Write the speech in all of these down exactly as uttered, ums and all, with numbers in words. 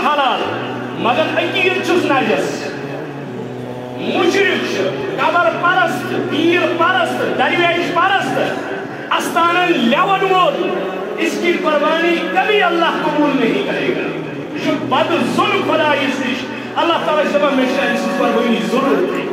حلال مگر عقید چھس نجس مشرک قبر پرست پیر پرست درویش پرست استانن لیون وول اس کی قربانی کبھی اللہ قبول نہیں کرے گا یہ بد ظلم خدا اس نش اللہ تعالیٰ سے میں اس قربانی ضرور دے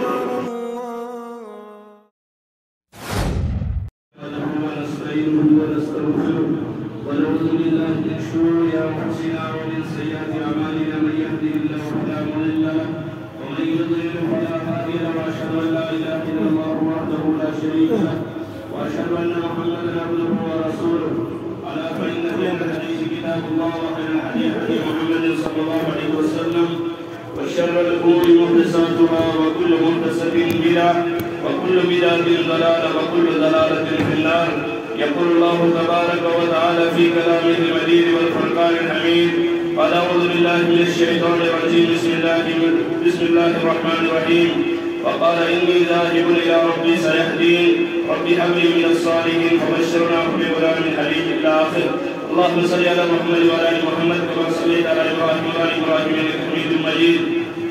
ونعوذ بالله من شرور انفسنا ومن سيئات اعمالنا من يهده الله فلا مضل له ومن يضلل فلا هادي له واشهد ان لا اله الا الله وحده لا شريك له واشهد ان محمدا عبده ورسوله الا فان خير الحديث كتاب الله وخير الهدي هدي محمد صلى الله عليه وسلم وشر الامور محدثاتها وكل محدثه بدعه وكل بدعه ضلاله وكل ضلاله في النار يقول الله تبارك وتعالى في كلامه المجيد والفرقان الحميد قال أعوذ بالله من الشيطان الرجيم بسم الله بسم الله الرحمن الرحيم وقال إني ذاهب إلى ربي سيهدين ربي هب لي من الصالحين فبشرناه بغلام حليم إلى آخر اللهم صل على محمد وعلى آل محمد كما صليت على إبراهيم وعلى آل إبراهيم إنك حميد مجيد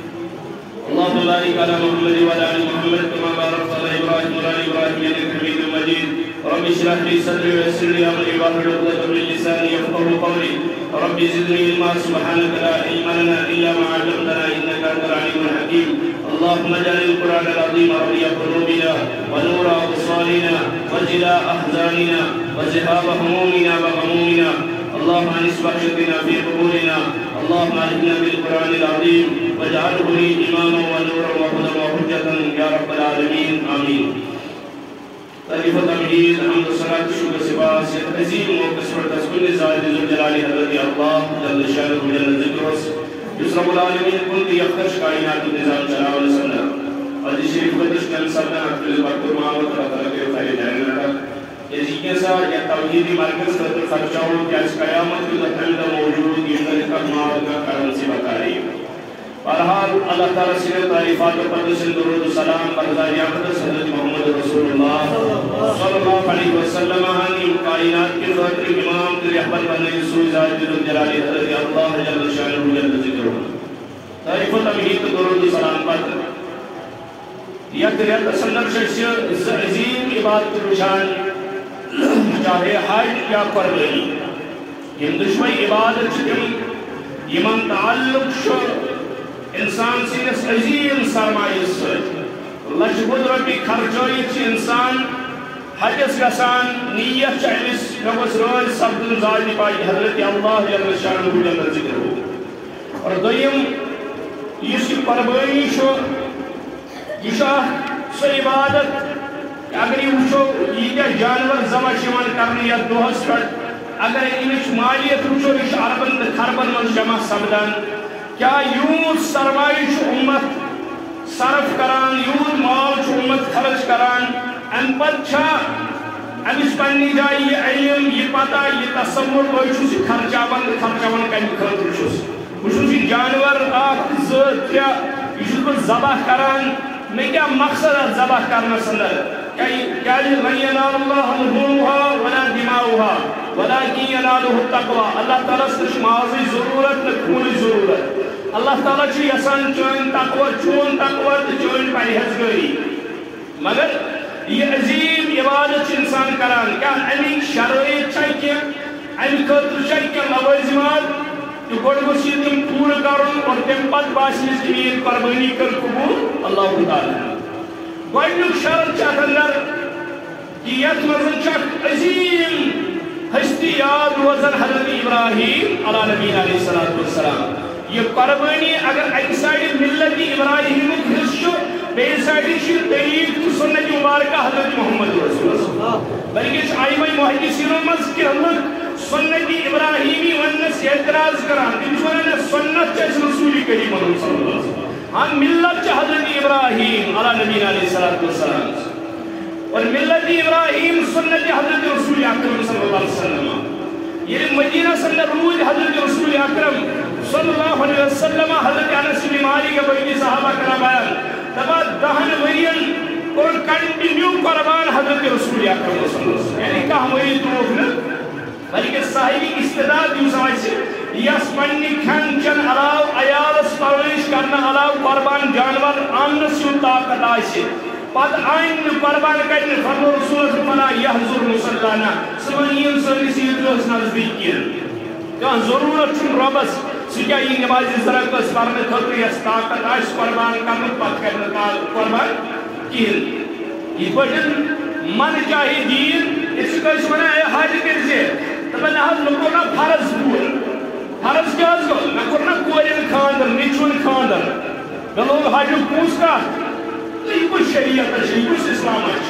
اللهم بارك على محمد وعلى آل محمد كما باركت على إبراهيم وعلى آل إبراهيم إنك حميد مجيد رب اشرح لي صدري ويسر لي امري واحلل عقدة من لساني يفقهوا قولي رب زدني علما سبحانك لا علم لنا الا ما علمتنا انك انت العليم الحكيم اللهم اجعل القران العظيم ربيع قلوبنا ونور ابصارنا وجلاء احزاننا وذهاب همومنا وغمومنا اللهم انس وحشتنا في قبورنا اللهم اهدنا بالقران العظيم واجعله لي اماما ونورا وهدى وحجة يا رب العالمين امين تعریف و تمجید حمد و صلاة شکر سپاس عظیم و قسمت از کل زائد ذو الجلال حضرت اللہ جل شانہ و جل ذکرس جس رب العالمین کنت یختش کائنات و نظام چلا و لسنہ اور جس شریف قدش کل سبنا اکتل برکر محمد اللہ تعالیٰ کے خیر جائن لکھا یہ ذکر سا یا توحیدی مرکز خطر خرچاؤں کہ اس قیامت کی حمد موجود یہ ذلك اکمال کا کرن سے بتا رہی ہے بہرحال اللہ تعالیٰ سے تعریفات و قدس درود و سلام برزائی اقدس حضرت محمد رسول اللہ صلی اللہ علیہ وسلم ہنی کائنات کے خاطر امام کے رحمت بننے سوئی ذات جلال حضرت اللہ جل شانہ و جل ذکرہ تعریف و تمہید درود و سلام پر یک ریت سندر شخص عظیم عبادت رجحان چاہے حج یا قربانی یہ دشمنی عبادت چھتی یمن تعلق شو انسان سینس عظیم سرمایہ سے لچ بود ربی خرچائیت چی انسان حجس گسان نیت چاہیس نوز روز سبدن زاجی پائی حضرت اللہ جل شانہ و جل ذکر ہو اور دویم یہ قربانی شو یہ شاہ سو عبادت اگر یہ وچھو یہ جانور زمہ شمان کرنی یا دوہس پر اگر انش مالیت وچھو یہ عربن خربن من جمع سمدن کیا یوت سرمایش امت صرف کران یوت مال امت خرچ کران ان پت چھا امس پنی جائے یہ علم یہ پتہ یہ تصور بچوس خرچاون خرچاون کمی خاطر چھس بچوس یہ جانور اخ زٕ ترٛےٚ یہ چھس بہٕ ذبح کران مےٚ کیٛاہ مقصد اتھ ذبح کرنس اندر کیٛازِ لن ینال اللہ لحومها ولا دماؤها ولكن يناله التقوى اللہ تعالیٰ سے مازی ضرورت نہ خونی ضرورت اللہ تعالیٰ چھِ یژھان چٲنۍ تقوی چون تقوی تہٕ چٲنۍ پرہیزگٲری مگر یہ عظیم عبادت چھِ انسان کران کیٛاہ اَمِکۍ شرٲیِط چھا کینٛہہ اَمہِ خٲطرٕ چھا کینٛہہ لوٲزِمات تہٕ گۄڈٕ گوٚژھ یہِ تِم پوٗرٕ کَرُن اور تَمہِ پتہٕ باسہِ أمِس کہِ میٛٲنۍ قۄربٲنی کٔر قبوٗل اللہ تعالیٰ گۄڈنیُک شرط چھُ اَتھ اندر کہ یتھ منٛز چھُ اکھ عظیم ہستی یاد روزن حضرت ابراہیم علیہ نبی علیہ السلام یہ قربانی اگر ایک سائڈ ملت ابراہیم حصہ بیس سائڈ طریق سنت مبارکہ حضرت محمد رسول اللہ بلکہ آئمہ محدثینوں مز کہ لوگ سنت ابراہیمی ونس اعتراض کران تم ونان سنت چھ رسول کریم صلی اللہ علیہ وسلم ہاں ملت چھ حضرت ابراہیم علیہ نبی علیہ السلام اور ملت ابراہیم سنت حضرت رسول اکرم صلی اللہ علیہ وسلم یہ مدینہ صلی روز حضرت رسول اکرم صلی اللہ علیہ وسلم حضرت انس بن مالک بنی صحابہ کرام بیان تبا دہن ورین اور کنٹینیو قربان حضرت رسول اکرم صلی اللہ علیہ وسلم یعنی کہ ہماری توف نہ بلکہ صاحبی استعداد یوں سمجھ سے یس پنی کھن چن علا کرنا علاوہ قربان جانور آنس یوں طاقت آئیسے پت آئین قربان کرنے فرم رسول فلا یحضر مسلانا سمانین سرس عیدگاہس نزدیک کین کان ضرورت چھن ربس سکیا یہ نماز زرکس پرنے خطر یس طاقت آئیس قربان کرنے پت کرنے قربان کین یہ بجن من چاہی دین اس کا اس منع ہے حاج کرزے تبا نحض نکونا فرض پور فرض کیا از گو نکونا کورین کھاندر نیچون کھاندر گلوگ حاجو پوس کا یہ کچھ شریعت ہے یہ کچھ اسلام ہے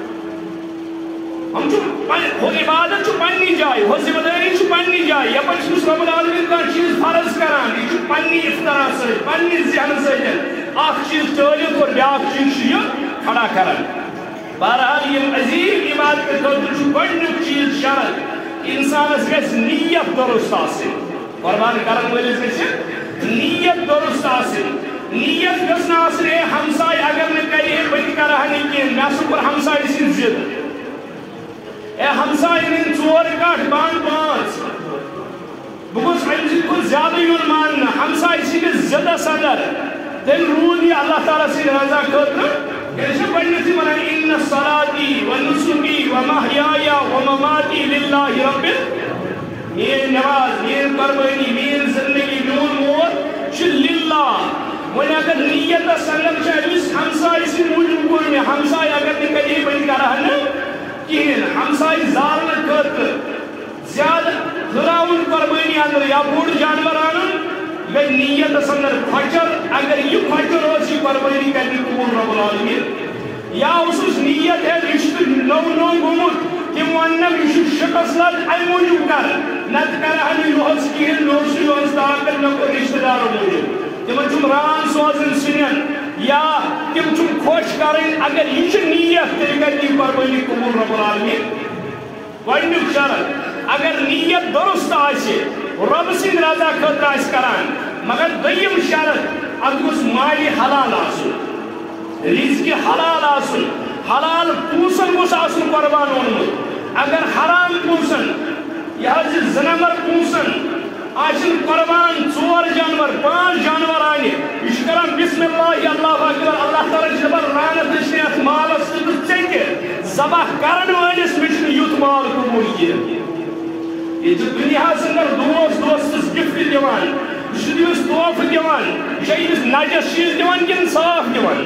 ہم جو عبادت جو پنی جائے وہ ذمہ داری جو پنی جائے یا پنچ رب العالمین کا چیز فرض کران یہ جو پنی افطرا سے پنی ذہن سے آخ چیز تعلق اور بیاق چیز یہ کھڑا کران بہرحال یہ عظیم عبادت کے طور جو بڑھنک چیز شرط انسان اس کے نیت درست آسے قربان کرن والی سے نیت درست آسے نیت گژھن آسن اے ہمسائے اگر نہ کرے بہٕ کرہا نہٕ کینٛہہ مےٚ ہسا کوٚر ہمسایہِ سٕنٛز ضد اے ہمسایہِ نِنۍ ژور کٹھ بانہٕ پانٛژھ بہٕ گوٚژھ اَمہِ سۭتۍ کھۄتہٕ زیادٕ یُن ماننہٕ ہمسایہِ سٕنٛدِس ضدس انٛدر تیٚلہِ روٗد یہِ اللہ تعالیٰ سٕنٛدِ رضا خٲطرٕ ییٚلہِ چھِ گۄڈنٮ۪تھٕے وَنان اِنَّ صَلاتِی وَنُسُکی وَمَحْیایا وَمَمَاتِی لِلّٰہِ رَبِّ میٛٲنۍ نٮ۪ماز میٛٲنۍ قۄربٲنی میٛٲنۍ زِندگی میون موت چھِ لِلّٰہ وۄنۍ اگر نیتس اندر چھِ أمِس ہمسایہِ سٕنٛدِ موٗجوٗب کوٚر مےٚ ہمسایہِ اگر نہٕ کرے بہٕ کرہا نہٕ کِہیٖنۍ ہمسایہِ زالنہٕ خٲطرٕ زیادٕ ہُراوُن قۄربٲنی اندر یا بوٚڑ جانور اَنُن گٔے نیتس اندر کھۄچر اگر یہِ کھۄچر اوس یہِ قۄربٲنی کرنہِ قبوٗل رۄب العالمیٖن یا اوسُس نیت ہے یہِ چھُ نوٚو نوٚو گوٚمُت تِم وننم یہِ چھُ شِکس لد اَمہِ موٗجوٗب کر نتہٕ کرہا نہٕ یِہُس کِہیٖنۍ مےٚ اوس یِہُس طاقت مےٚ کوٚر رِشتہٕ دارو موٗجوٗب تِمن چھُم ران سوزٕنۍ سِنٮ۪ن یا تِم چھُم خۄش کرٕنۍ اگر یہِ چھِ نیت تیٚلہِ کر یہِ قۄربٲنی قبوٗل رۄب العالمیٖن گۄڈنیُک شرط اگر نیت درست آسہِ رۄبہٕ سٕنٛدِ رضا خٲطرٕ آسہِ کران مگر دوٚیِم شرط اتھ گوٚژھ مالہِ حلال آسُن رِزقہِ حلال آسُن حلال پونٛسن گوٚژھ آسُن قۄربان اوٚنمُت اگر حرام پونٛسن یہِ حظ یہِ زٕ نمبر پونٛسن آسن قربان ژور جانور پانٛژھ جانور آنہِ یہِ چھُ کران بسم اللہ اللہ اکبر اللہ تعالیٰ چھُ دپان لعنت ٲسِنۍ یتھ مالس تہٕ ژےٚ تہِ ذبح کرن وٲلِس مےٚ چھُنہٕ یُتھ مال قبوٗل کینٛہہ ییٚتہِ چھُ دُنیاہس اندر دوس دوستس گفٹ دِوان یہِ چھُ تٔمِس تحفہٕ دِوان یہِ چھا أمِس نجس چیٖز دِوان کِنہٕ صاف دِوان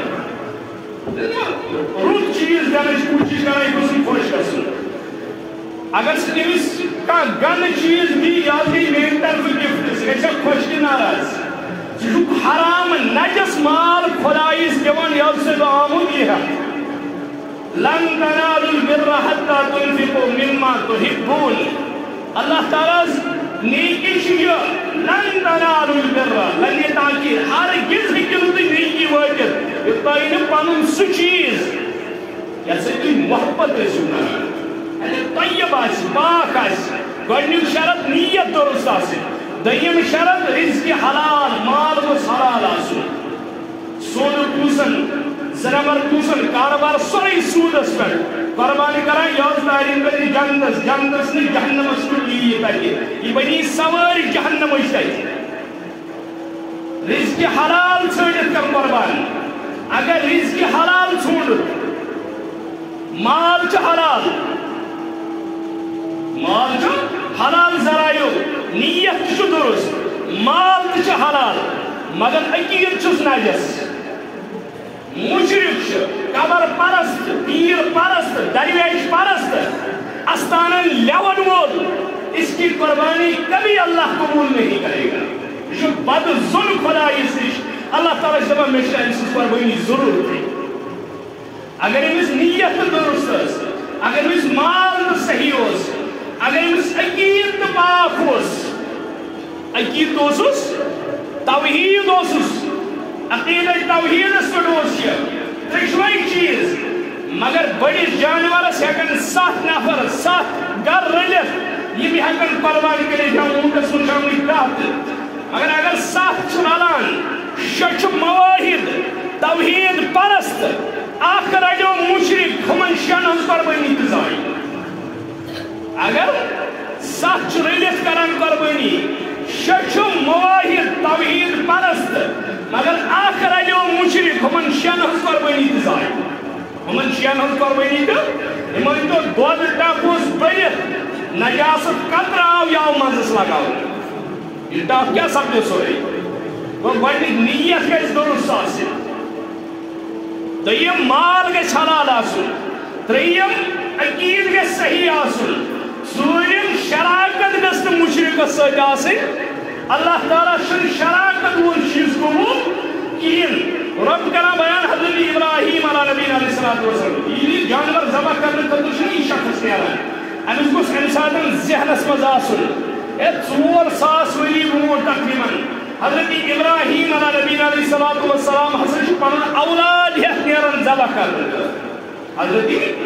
رُت چیٖز دِنٕچ کوٗشش کران یہِ گوٚژھ خۄش گژھُن اگر سُہ تٔمِس کانٛہہ گنٛدٕ چیٖز دی یہِ حظ گٔے میٛانہِ طرفہٕ گفٹ سُہ گژھِ ہا خۄش کہِ ناراض ژٕ چھُکھ حرام نجس مال خۄدایس دِوان ییٚلہِ سُہ بہٕ آمُت یی ہا لن تنالوا البر حتى تنفقوا مما تحبون اللہ تعالیٰ نیکی چھِ یہِ لن تنالوا البر لن یہ تاکہ ہرگز ہیٚکِو نہٕ تُہۍ نیکی وٲتِتھ یوٚت تۄہہِ نہٕ پنُن سُہ چیٖز یتھ سۭتۍ تُہۍ محبت ٲسِو کران طیب آسہِ پاک آسہِ گۄڈنیُک شرط نیت درست آسٕنۍ دوٚیِم شرط رِزقہِ حلال مال گوٚژھ حلال آسُن سودٕ پونٛسن زٕ نمبر پونٛسن کارٕبار سورُے سوٗدس پٮ۪ٹھ قۄربان کران یہِ حظ تعلیٖم کرِ جنتس جنتس نہٕ جہنمس کُن یی یہِ تتہِ یہِ بنی سوٲرۍ جہنمٕچ تتہِ رِزقہِ حلال ژھٲنڈِتھ کر قۄربان اگر رِزقہِ حلال ژھونڈُت مال چھُ حلال مال چھُ حلال ذرایو نیت چھُ درست مال تہِ چھُ حلال مگر عقیٖد چھُس نجس مشرک چھُ قبر پرست پیٖر پرست درویش پرست استانن لیون وول اس کی قربانی کبھی اللہ قبول نہیں کرے گا یہ چھُ بد ظلم خدایس نش اللہ تعالیٰ چھُ دپان مےٚ چھِ أمۍ سٕنٛز قربٲنی ضروٗرتٕے اگر أمِس نیت تہِ درست ٲس اگر أمِس مال تہِ صحیح اوس اگر أمِس عقیٖد تہِ پاک اوس عقیٖد اوسُس توحیٖد اوسُس عقیٖدٕ توحیٖدس پٮ۪ٹھ اوس یہِ ترٛیشوَے چیٖز مگر بٔڑِس جانورس ہٮ۪کن سَتھ نفر سَتھ گرٕ رٔلِتھ یِم ہٮ۪کن قۄربان کٔرِتھ یا اوٗنٛٹس منٛز چھِ آمٕتۍ دہ تہِ مگر اگر سَتھ چھِ رلان شےٚ چھِ مواحد توحیٖد پرست اکھ رلیو مشرک ہُمن شٮ۪ن ہٕنٛز قۄربٲنی تہِ زایہِ اگر سَتھ چھِ رٔلِتھ کران قۄربٲنی شےٚ چھِ مواحد توحیٖد پرست مگر ہمن شین ہن قربانی تو ہمن تو دود ٹاپوس بٔرِتھ نجاست قطرٕ آو یاو منٛزس لگاو یہ ٹاپ کیا سپدِ سورُے گوٚو گۄڈنِچ نیت گژھِ درست آسٕنۍ دوٚیِم مال گژھِ حلال آسُن ترٛیٚیِم عقیٖد گژھِ صحیح آسُن ژوٗرِم شراکت گژھِ نہٕ مُشرِکس سۭتۍ آسٕنۍ اللہ تعالیٰ چھُنہٕ شراکت وول چیٖز قبوٗل کِہیٖنۍ رب کران بیان حضرت ابراہیم علیہ نبی علیہ الصلوۃ والسلام ییٚلہِ جانور ذبح کرنہٕ خٲطرٕ چھُنہٕ یہِ شخص نیران أمِس گوٚژھ اَمہِ ساتہٕ ذہنس منٛز آسُن ہے ژور ساس ؤری برونٛٹھ تقریٖباً حضرت ابراہیم علیہ نبی علیہ الصلوۃ والسلام ہسا چھُ پنُن اولاد ہٮ۪تھ نیران ذبح کرنہٕ حضرت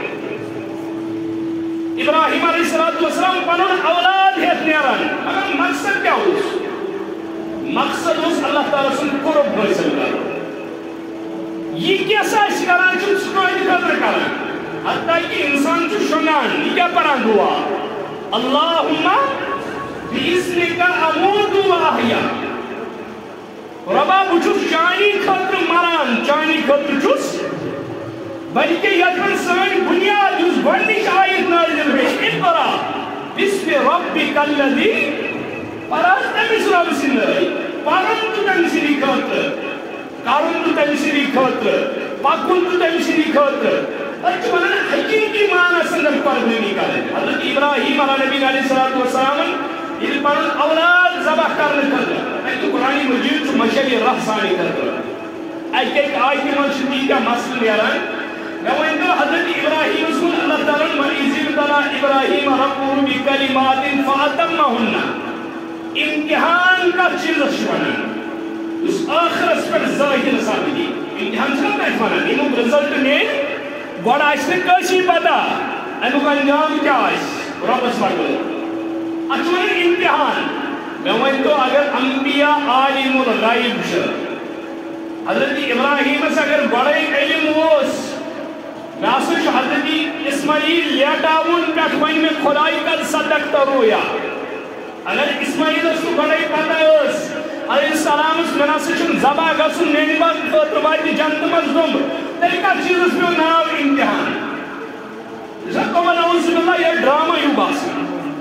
ابراہیم علیہ الصلوۃ والسلام پنُن اولاد ہٮ۪تھ نیران مگر مقصد کیٛاہ اوس مقصد اوس اللہ تعالیٰ سُنٛد قرب حٲصِل کرُن یہ کیسا آسہِ کران چھُ سُہ کٲنٛسہِ خٲطرٕ کران حتیٰ کہ انسان چھُ شۄنٛگان یہِ کیٛاہ پران دُعا اللہُمَّ بِإِذْنِکَ أَمُوتُ وَأَحْیَا رۄبا بہٕ چھُس چانی خٲطرٕ مران چانی خٲطرٕ چھُس بلکہ یتھ منٛز سٲنۍ بُنیاد یُس گۄڈنِچ آیت نٲزِل گٔے اقرأ بِسمِ رَبِّکَ الَّذی پران تٔمِس رۄبہٕ سٕنٛدۍ پرُن تہٕ تٔمۍ سٕنٛدی خٲطرٕ کرُن تہٕ تٔمۍ سٕنٛدی خٲطرٕ پکُن تہٕ تٔمۍ سٕنٛدی خٲطرٕ أسۍ چھِ ونان حقیٖقی معنس انٛدر قۄربٲنی کرٕنۍ حضرت ابراہیم علیہ نبی علیہ الصلوۃ والسلامن ییٚلہِ پنُن اولاد ذبح کرنہٕ خٲطرٕ اَتہِ چھُ قرآنِ مجیٖد چھُ مشہوٗر رف سانہِ خٲطرٕ اَکہِ اَکہِ آیتہِ منٛز چھِ تیٖتیاہ مسلہٕ نیران مےٚ ؤنۍتو حضرت ابراہیٖمس ووٚن اللہ تعالیٰ ہن وَإِذِ ابْتَلَىٰ إِبْرَاهِيمَ رَبُّهُ بِكَلِمَاتٍ فَأَتَمَّهُنَّ امتحان کتھ چیٖزس چھُ ونان یُس ٲخرس پٮ۪ٹھ ظٲہِر سپدِ امتحان چھُنہ تتہِ ونان ییٚمیُک رِزلٹ نیرِ گۄڈٕ آسہِ نہٕ کٲنٛسی پتہ امیُک انجام کیٛاہ آسہِ رۄبس پتہٕ اتھ چھُ ونان امتحان مےٚ ؤنۍتو اگر انبیا عالم الغیب چھِ حضرت ابراہیٖمس اگر گۄڈے علم اوس مےٚ ہسا چھُ حضرت اسماعیل لیٹاوُن پٮ۪ٹھ وۄنۍ مےٚ خۄداے قد صدقت رؤیا اگر اسماعیلس نہٕ گۄڈے پتہ ٲس علیہ السلامس مےٚ نسا چھُنہٕ ذبح گژھُن میٛانہِ خٲطرٕ واتہِ جنتہٕ منٛز دُمب تیٚلہِ کتھ چیٖزس پیوٚو ناو امتحان دوٚپُن اعوذ باللہ یہِ ڈرامہ ہیوٗ باسان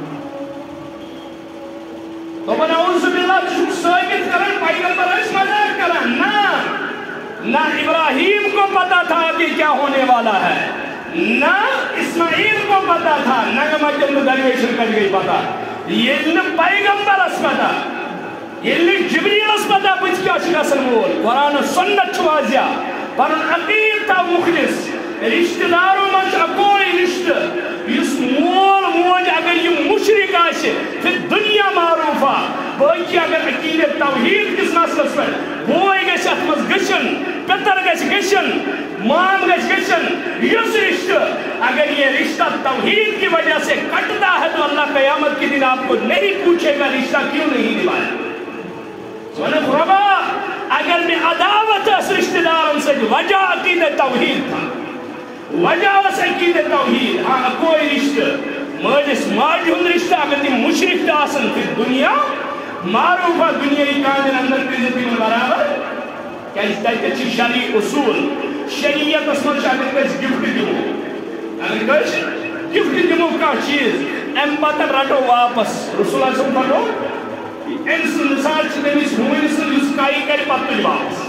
دوٚپُن اعوذ باللہ ژٕ چھُکھ ثٲبت کران پیغمبر ٲسۍ مزاق کران نہ نہ ابراہیم کو پتا تھا کہ کیا ہونے والا ہے نہ اسماعیل کو پتا تھا نغمہ چند درویشن کر گئی پتا ییٚلہِ نہٕ پیغمبرس پتا ییٚلہِ نہٕ جبریٖلس پتا بٕتھِ کیٛاہ چھُ گژھن وول قرآن سُنت چھُ واضح پنُن عقیٖد تھاو مُخلص رشتہٕ دارو منٛز چھُ اکوے رشتہٕ یُس مول موج اگر یہِ مُشرِک آسہِ پھر دُنیا معروٗفا باقی اگر عقیٖدت توحیٖد کِس مسلس پٮ۪ٹھ بوے گژھِ اتھ منٛز گٔژھِن پِتر گژھِ گٔژھِن مام گژھِ گٔژھِن یُس رشتہٕ اگر یہ رشتہ توحید کی وجہ سے کٹتا ہے تو اللہ قیامت کے دن آپ کو نہیں پوچھے گا رشتہ کیوں نہیں نبھایا سونت ربا اگر میں عداوت اس رشتہ دارن سے وجہ عقید توحید تھا وجہ اس عقید توحید ہاں کوئی رشتہ مالس ماجہ ہند رشتہ اگر تم مشرک آسن پھر دنیا معروفہ دنیای کامن اندر کردت تمن برابر کیازِ تتہِ چھِ شرعی اصول شریعتس منٛز چھُ اگر أسۍ گفٹ دِمو اگر أسۍ گفٹ دِمو کانٛہہ چیٖز اَمہِ پتہٕ رٹو واپس رسول اللہ صٲب رٹو أمۍ سٕنٛز مثال چھِ تٔمِس ہوٗنۍ سٕنٛز یُس کَے کرِ پتہٕ تُلہِ واپس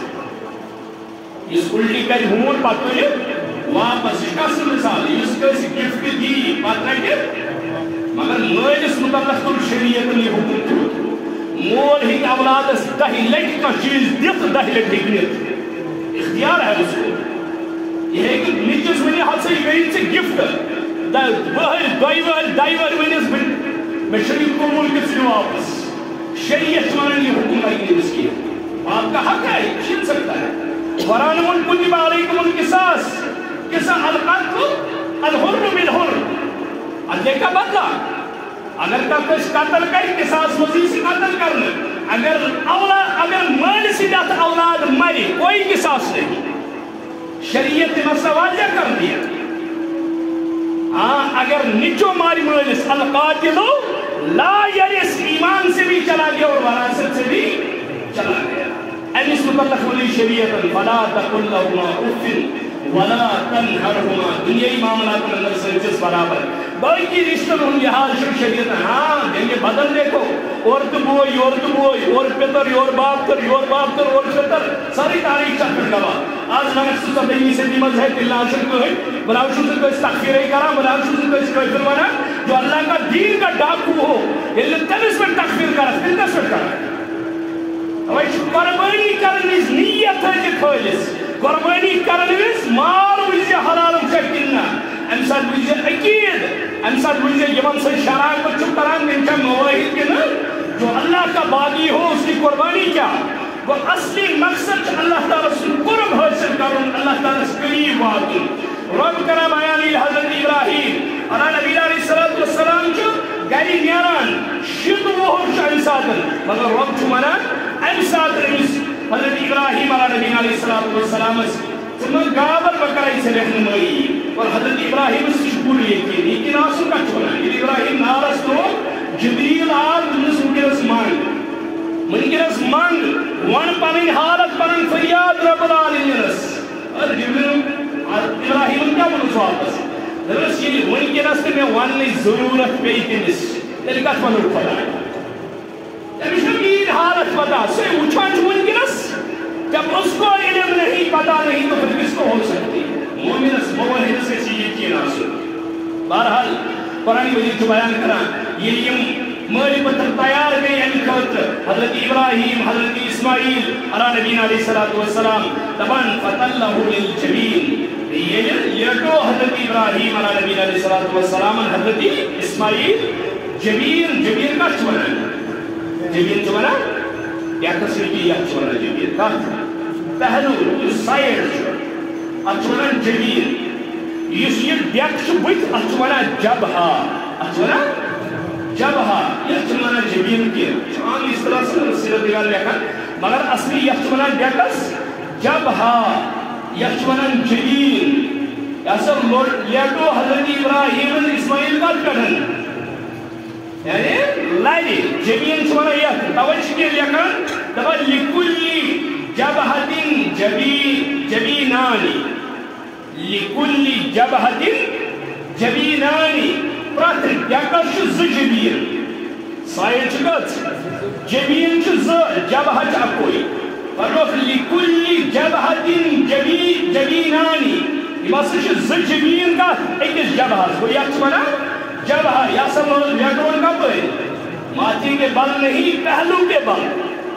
یُس اُلٹی کرِ ہوٗن پتہٕ تُلہِ واپس یہِ چھِ کَس سٕنٛز مثال یُس کٲنٛسہِ گفٹ دی پتہٕ رٹہِ مگر مٲلِس متعلق کوٚر شریعتن یہِ حُکم تھوٚومُت مول ہیٚکہِ اولادس دہہِ لٹہِ کانٛہہ چیٖز دِتھ دہہِ لٹہِ ہیٚکہِ نِتھ اختیار ہے اس کو یہ ہے کہ نیچس ونی حد سے گئی ژےٚ گفٹ وہر دۄیہِ وہر دۄیہِ وہر ونس میں شریف کو ملک ژٕ واپس شریعت ونان یہ حکم لگے نہیں اس کی آپ کا حق ہے چھین سکتا ہے قرآن من کتب علیکم القصاص قصاص القتل الحر بالحر ادے کا بدلہ اگر کس قتل کر قصاص مزید سے قتل کرنا اگر اولاد اگر مال سے جات اولاد مری کوئی قصاص نہیں شریعت نے مسئلہ واضح کر دیا ہاں اگر نچو ماری مالس القاتل لا یرث ایمان سے بھی چلا گیا اور وراثت سے بھی چلا گیا انس متعلق ولی شریعت فلا تقل لهما اف ولا تنهرهما دنیا معاملات میں اندر سنچس برابر باقی رشتوں ہوں لحاظ شریعت ہاں جنگ بدل دیکھو عورت بوئی عورت بوئی اور پتر اور باپ تر اور باپ تر اور پتر ساری تاریخ چکر گواہ آج نمک سوزا بہنی سے دیمز ہے تلنا عشق تو ہے بلاوشو سے کوئی تخفیر ہی کرا بلاوشو سے کوئی کوئی فرمانا جو اللہ کا دین کا ڈاکو ہو اللہ تنس پر تخفیر کرا تنس پر کرا اوہ قربانی کرنیز نیت ہے جی خالص قربانی کرنیز مار ویزی حلالم شکلنا امساد ویزی عقید امساد ویزی یمن سے شراک پر چھو کران انچہ مواہد کے نا جو اللہ کا باغی ہو اس کی قربانی کیا وہ اصلی مقصد اللہ تعالیٰ سے قرب حاصل کرن اللہ تعالیٰ سے قریب واقعی رب کرم آیانی حضرت ابراہیم اور نبی علیہ السلام جو گری نیران شد وہ شا انسادن مگر رب چھو منا انسادن حضرت ابراہیم اور نبی علیہ السلام ثم گابر بکرائی سے رہنمائی اور حضرت ابراہیم سے شکر یہ کی لیکن آسو کا چھوڑا ابراہیم نارس تو جبریل آل دنس منکرس مانگ منکرس مانگ وان پانین حالت پانین فریاد رب العالمینس اور جبریل ابراہیم کیا بنو سوالتس درس یہ منکرس تے میں وانی ضرورت پہ تنس تیل کت بنو پڑا جب شمیر حالت پتا سے اچھان منکرس جب اس کو علم نہیں پتا نہیں تو پھر کس کو ہو سکتی مومنس موحد سے چیئے کی ناسو بہرحال قرآن مجید جو بیان کرا یہ یم مالی پتر تیار گئی ان خاطر حضرت ابراہیم حضرت اسماعیل علیہ نبینا علیہ السلام دبان فتلہو للجبین یہ تو حضرت ابراہیم علیہ نبینا علیہ السلام حضرت اسماعیل جبین جبین کا چھوڑا جبین چھوڑا یا تصویر کی یا چھوڑا جبین کا پہلو جو سائر چھوڑا چھوڑا جبین یہ یہ بیکش بھت چھوڑا جبہا چھوڑا جبہا یہ چھوڑا جبین کی آن اس طرح سے سیرت دیگار لیکن مگر اصلی یہ چھوڑا بیکس جبہا یہ چھوڑا جبین یا سب یہ تو حضرت ابراہیم اسماعیل کا کرن یعنی لائلی جبین چھوڑا یہ توجہ کے لیکن دبا لکلی جبہتن جبینانی لکلی جبہتن جبینانی پراتر یکر چھ ز جبین سائر چھ گت جبین چھ ز جبہ چھ اکوئی فرق لکلی جبہتن جبینانی یہ بس چھ ز جبین کا ایکس جبہ کو یک چھ بنا جبہ یا سب یکرون کا پہ ماتی کے بل نہیں پہلو کے بل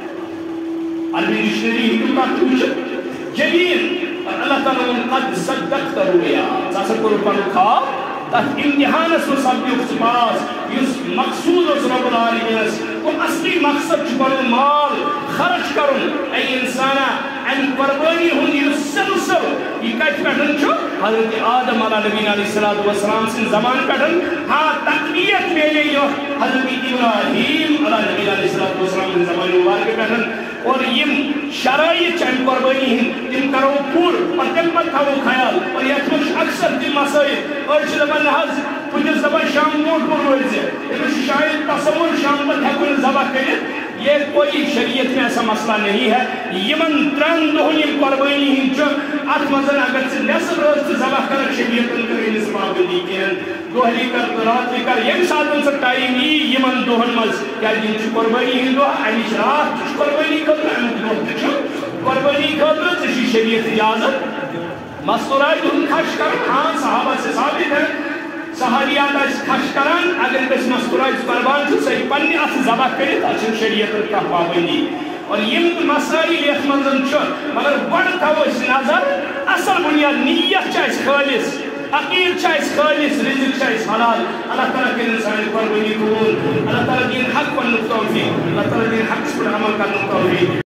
علمی ڈکشنری ہندو کا توچ جبین اللہ تعالیٰ قد صدقت رؤیا ساسر کو رپن خواب تحت امتحان اس مصابی اقسماس اس مقصود اس رب العالمین کو اصلی مقصد چھپر مال خرچ کرن ای انسانا ان قربانی ہوں یہ سلسل یہ کچھ پیٹھن چھو حضرت آدم علیہ نبینا علیہ السلام سے زمان پیٹھن ہاں تقویت میں لے جو حضرت ابراہیم علیہ نبینا علیہ السلام سے زمان مبارک پیٹھن اور یم شرائط چاہم قربانی ہیں تم کرو پور اور تم پت تھا وہ خیال اور یہ کچھ اکثر تم مسائل اور چلبہ نحض کچھ زبان شام موٹ پر روئے سے یہ شاید تصور شام پر ہے کوئی زبان کرے یہ کوئی شریعت میں ایسا مسئلہ نہیں ہے یمن ترن دہن یم قربانی ہیں جو ات مزن اگر سے نصر روز سے زبان کرک شریعت ان کرے نسباب دی کین دوہلی کر رات کر یم ساتھ ان سے ٹائم ای یمن دہن مز کیا جن چھ قربانی ہیں دو اینیش رات چھ قربانی کرتا ہے مطلوب چھو قربانی کرتا ہے شریعت اجازت مستورائی دہن خش کر ہاں صحابہ سے ثابت ہے صحابیات اس خش کران اگر بس مستورائی قربان چھو صحیح پنی اس زبا کرے تا چھو شریعت کا پابندی اور یم مسائل یہ منظم چھو مگر بڑھ تھا وہ اس نظر اصل بنیاد نیت چاہیس خالص عقیل چاہیس خالص رزق چاہیس حلال اللہ تعالیٰ کے انسان قربانی قبول اللہ تعالیٰ دین حق پر نقطہ ہوئی اللہ تعالیٰ دین حق پر عمل کا نقطہ ہوئی